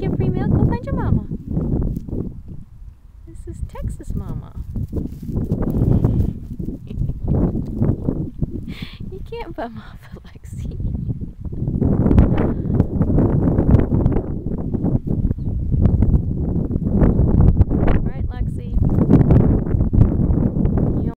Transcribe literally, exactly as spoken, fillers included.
get free milk? Go find your mama. This is Texas mama. You can't bum off a